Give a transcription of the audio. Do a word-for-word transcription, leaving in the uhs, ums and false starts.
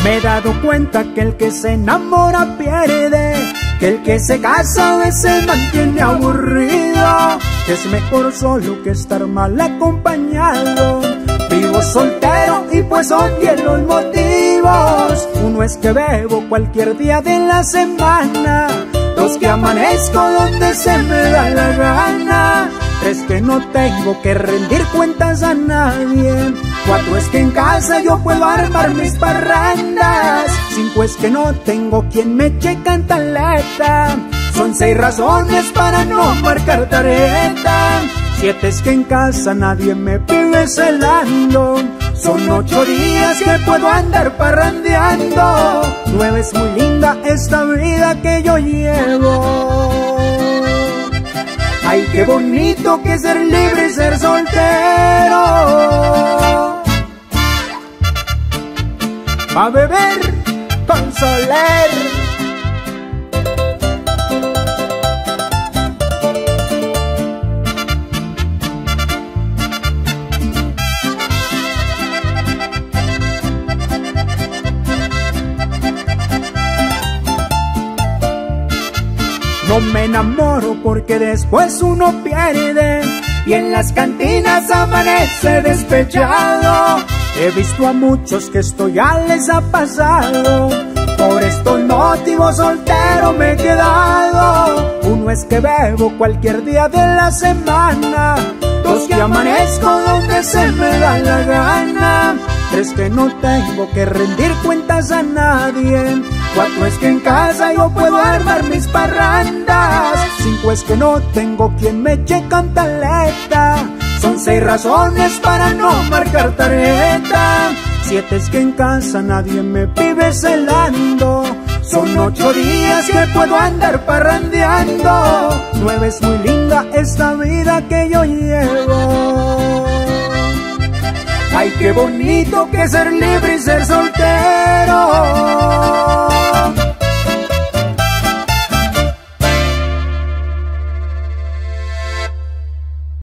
Me he dado cuenta que el que se enamora pierde, que el que se casa a veces mantiene aburrido, que es mejor solo que estar mal acompañado. Vivo soltero y pues son diez los motivos. Uno es que bebo cualquier día de la semana, dos que amanezco donde se me da la gana, tres que no tengo que rendir cuentas a nadie, cuatro es que en casa yo puedo armar mis parrandas, cinco es que no tengo quien me cheque cantaleta, son seis razones para no marcar tarjeta, siete es que en casa nadie me vive celando, son ocho días que puedo andar parrandeando, nueve es muy linda esta vida que yo llevo. Ay, qué bonito que ser libre y ser soltero. A beber con Soler. No me enamoro porque después uno pierde y en las cantinas amanece despechado. He visto a muchos que esto ya les ha pasado, por estos motivos soltero me he quedado. Uno es que bebo cualquier día de la semana, dos que amanezco donde se me da la gana, tres que no tengo que rendir cuentas a nadie, cuatro es que en casa yo puedo armar mis parrandas, cinco es que no tengo quien me eche cantaleta, son seis razones para no marcar tarjeta, siete es que en casa nadie me vive celando, son ocho días que puedo andar parrandeando, nueve es muy linda esta vida que yo llevo. Ay, qué bonito que ser libre y ser soltero.